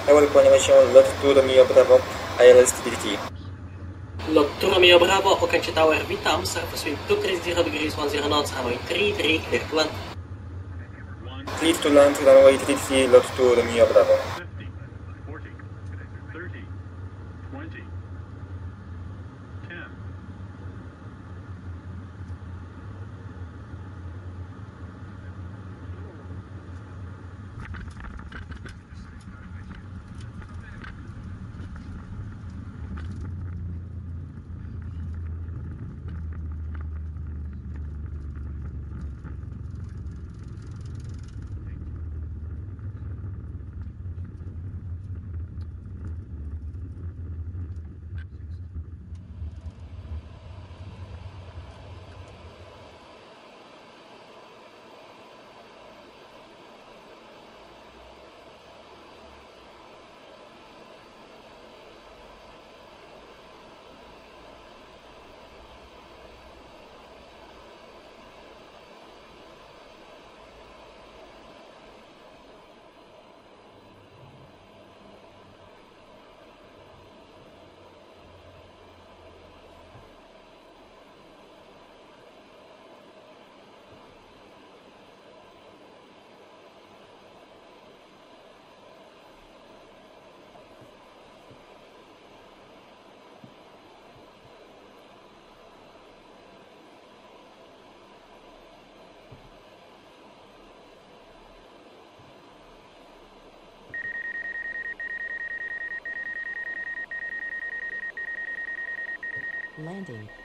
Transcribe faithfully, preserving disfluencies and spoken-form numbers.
Ewel, kłaniamy się, lot tu Romeo Bravo, I L S T B T. Lot tu Romeo Bravo, Okęcie Tower, witam, surface wind two three zero degrees one zero knots, runway three three, clear to land. Clear to land, runway three three, lot tu Romeo Bravo. Landing.